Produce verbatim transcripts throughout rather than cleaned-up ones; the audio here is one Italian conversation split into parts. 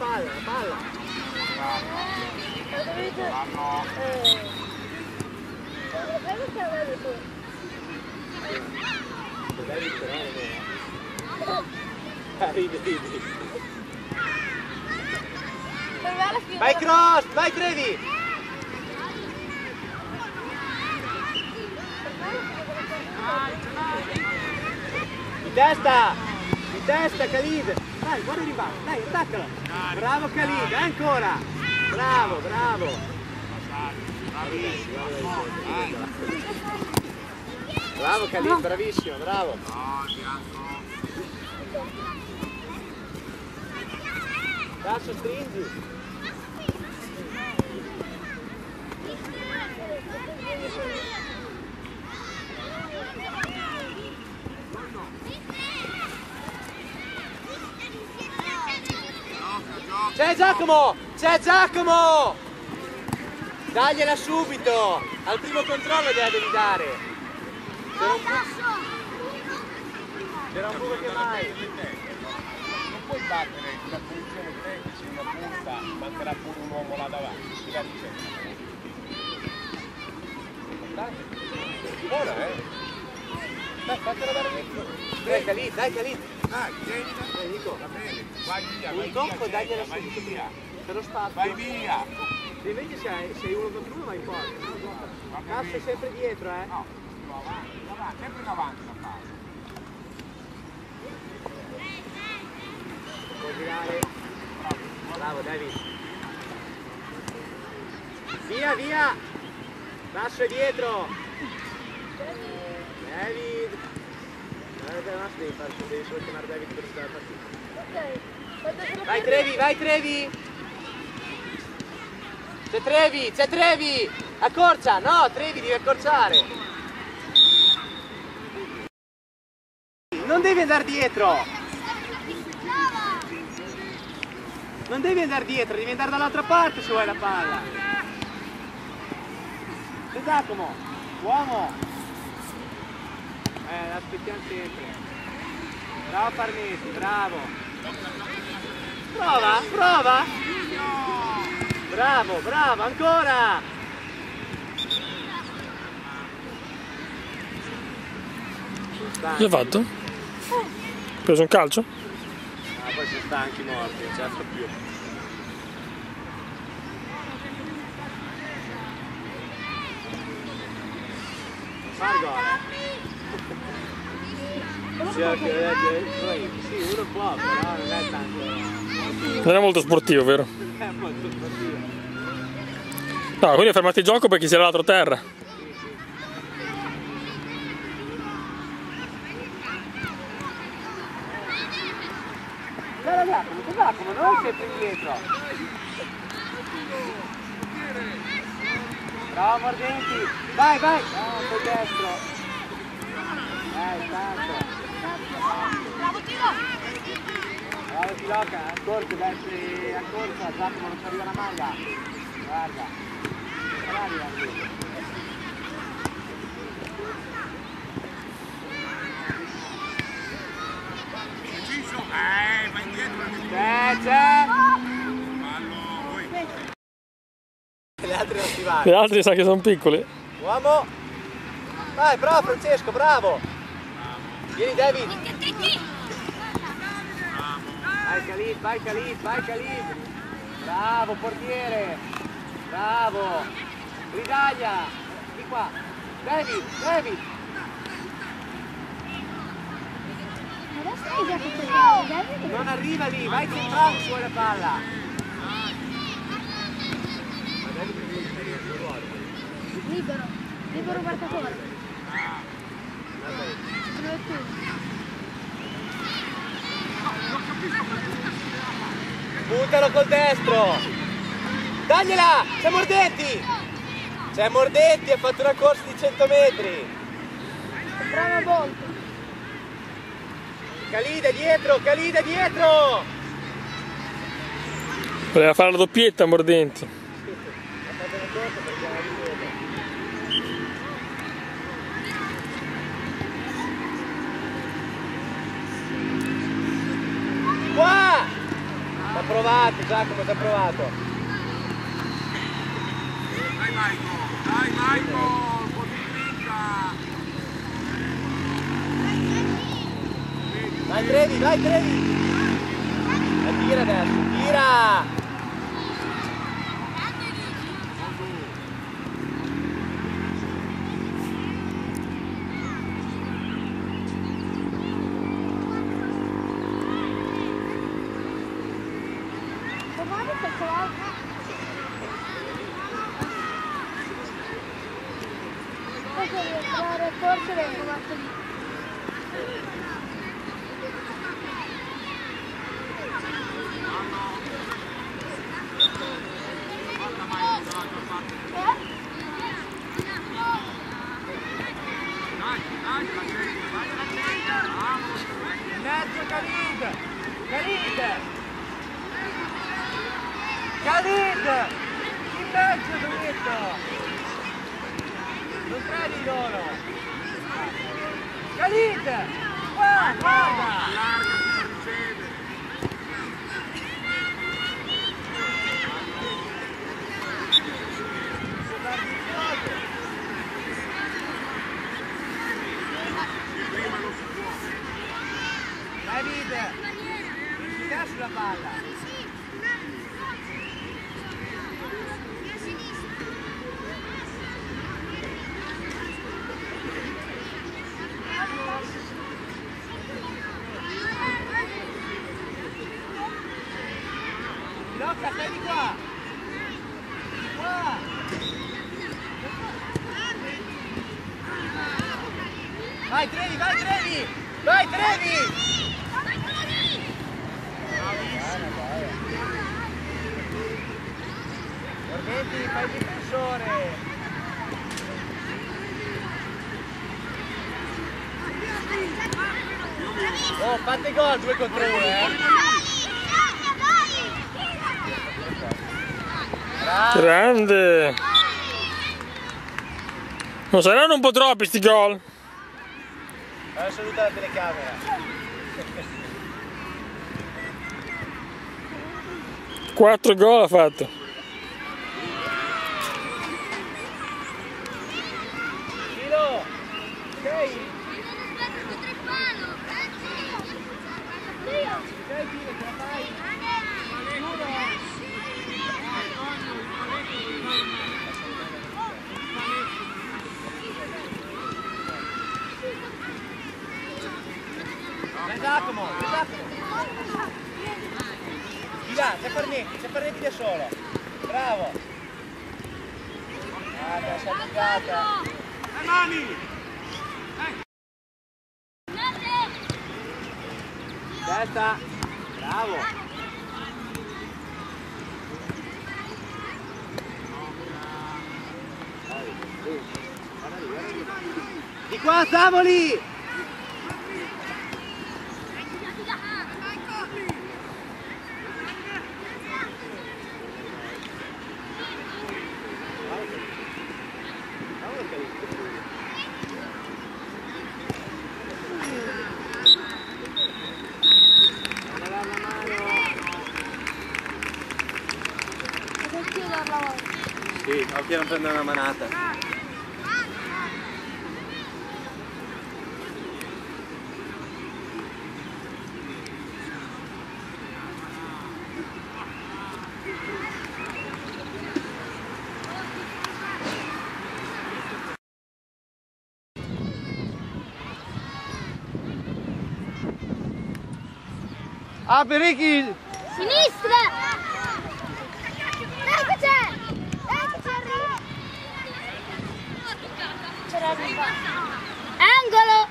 palla, la palla. Ridi, ridi. Vai cross, vai Trevi! Di testa! Di testa Khalid! Dai, guarda il ribalto, dai, attaccalo! Bravo Khalid, ancora! Bravo, bravo! Bravo Khalid, bravissimo, bravo! Tasso, stringi! C'è Giacomo! C'è Giacomo! Dagliela subito! Al primo controllo gliela devi dare! C'era un buco, c'era un buco che mai! Non puoi battere la posizione tredici in una punta, mancherà pure un uomo là davanti, si va dicendo. Buona, eh? Dai, fatela dare dentro. Dai Khalid, dai Khalid! Dai, tienila. Va bene, vai via, vai Un tocco, via, dagliela vai subito via. per lo spazio. Vai via. Se invece sei, sei uno contro uno vai in porta. Tasso è sempre dietro, eh? No, no, avanti, avanti, sempre in avanti la palla. Puoi girare. Bravo David. Via, via! Tasso è dietro! David! Devi fare, devi solo chiamare David per questa partita. Vai Trevi, vai Trevi! C'è Trevi, c'è Trevi! Accorcia! No, Trevi devi accorciare! Non devi andare dietro! Non devi andare dietro, devi andare dall'altra parte se vuoi la palla! C'è Giacomo! Uomo! Eh, l'aspettiamo sempre. Bravo Farnesi, bravo. Prova, prova. Bravo, bravo, ancora. Cosa hai fatto? Hai preso un calcio? Ah, poi sono stanchi morti, non certo più. Far gol, eh? Sì, uno può, però non è tanto... Non è molto sportivo, vero? Non è molto sportivo. No, quindi hai fermato il gioco perché si era l'altro terra. Guarda Giacomo, Giacomo, non è sempre indietro. Bravo Mordenti, vai, vai! No, col destro. Dai, tanto. Bravo tiro! Bravo Tiloca, accorto, verso a corsa, Giacomo non ci arriva la maglia. Guarda. Bravi anche. Eh, vai indietro. C'è, c'è! Fallo, voi. Le altre non si vanno. Le altre sa che sono piccole. Uomo! Vai, bravo Francesco, bravo! Vieni David! Vai Khalid, vai Khalid, vai Khalid! Bravo portiere! Bravo! Ridaglia! Di qua! David, David! Non arriva lì, vai centrale su la palla! Libero, libero marcatore. Buttalo col destro! Dagliela! C'è Mordenti! C'è Mordenti, ha fatto una corsa di cento metri! Brava volta. Khalid è dietro, Khalid è dietro! Voleva fare la doppietta Mordenti. Ha fatto una corsa perché era di dietro. Qua! Sta provando provato, Giacomo, ti ha provato. Dai Michael, dai Michael, così dritta. Vai Trevi, vai Trevi. E tira adesso, tira. Forse vengo martedì. In mezzo Khalid! Khalid! Khalid! In mezzo dritto! Non credi loro! Khalid! Qua, guarda! David! Ti dà sulla palla! Locca, stai di qua! Qua! Vai Trevi, vai Trevi! Vai Trevi! Borghetti, fai il difensore! Oh, fate gol, due contro uno, eh! Grande! Non saranno un po' troppi sti gol? Allora saluta la telecamera. Quattro gol ha fatto. Filo! Sei! Sei Filo, ce la fai? Dai Giacomo, dai Giacomo! Di là, c'è Farnetti, c'è Farnetti da solo! Bravo! Guarda, si è allungata! Le mani! Testa! Bravo! Di qua, Savoli! Sì, occhio a non prendere una manata. Apri Ricky! Sinistra! Ecco c'è! Ecco c'è! C'era arriva! Angolo!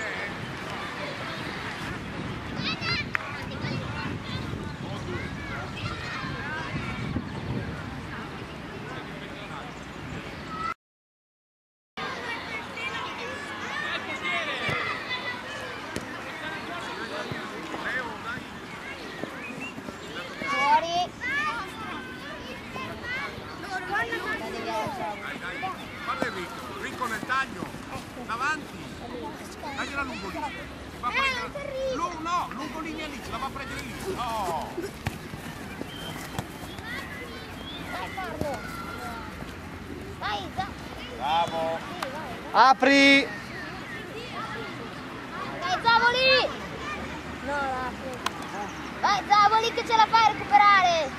Guarda Enrico, Enrico nel taglio, davanti, tagliela lungo lì, va a prendere, lungo, no, lungo linea lì, ce la va a prendere lì, no! Vai, dai. Bravo. Apri! Vai, Zavoli! No, la vai, Zavoli, che ce la fai a recuperare!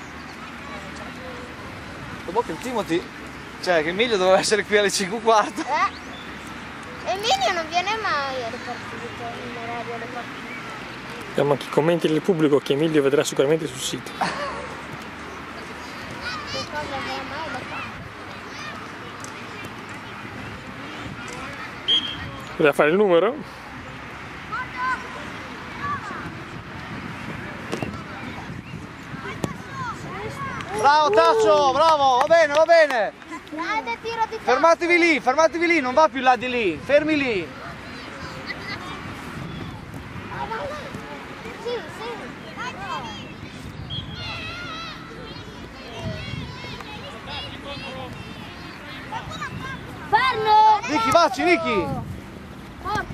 Dopo che il Timothy, cioè che Emilio doveva essere qui alle cinque e un quarto. Eh? Emilio non viene mai alle partite, in orario alle partite. Vediamo anche i commenti del pubblico che Emilio vedrà sicuramente sul sito. Che cosa avrà mai da fare? Voleva fare il numero? Bravo Taccio, bravo, va bene, va bene. Grande tiro di Fermatevi lì, fermatevi lì, non va più là di lì, fermi lì. Sì, sì. Fermo! Ricky, vacci, Ricky. Forte.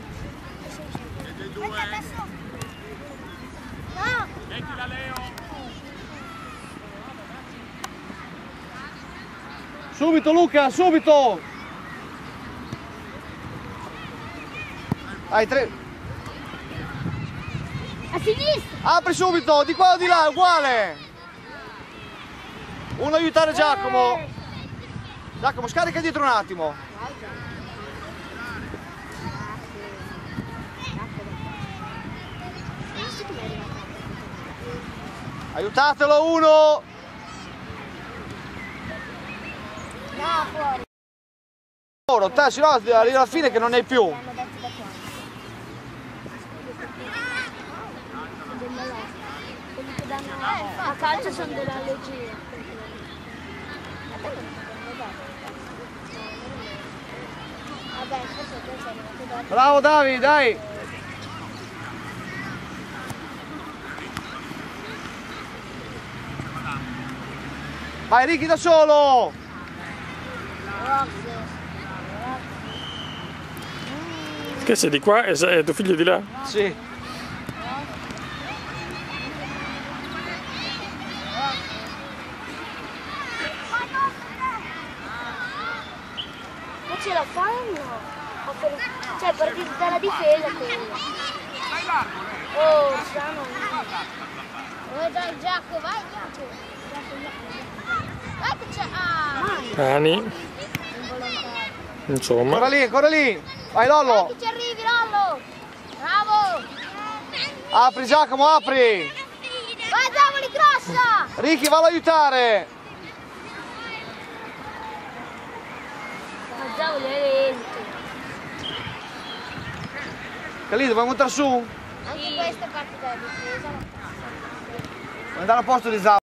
No! Mettila Leo. Subito Luca, subito. Hai tre. A sinistra! Apri subito, di qua o di là, è uguale. Uno aiutare Giacomo. Giacomo, scarica dietro un attimo. Aiutatelo uno. No, fuori. Ora, te, se no arriva alla fine che non ne hai più. L'hanno detto da qua. Quelli che danno a calcio sono della leggera. Vabbè, forse te sei arrivato dopo. Bravo Davide, dai. Vai Ricky da solo. Che sei di qua e sei- e tuo figlio di là? Sì. Ma ce la fai o no? A per- Cioè, partire dalla difesa quella. Oh, strano. Vai dai Giacomo, vai Giacomo. Vai che c'è. Ah! Ani, Involontario. insomma. Ancora lì, ancora lì. Vai Vai Lollo. che ci arrivi, Lollo! Bravo! Apri Giacomo, apri. Vai Zavoli, crossa! Ricky, vallo a aiutare. Ma Zavoli è lento. Che lì dobbiamo montare su. Anche questa è parte della difesa. Vuoi andare a posto di Zap.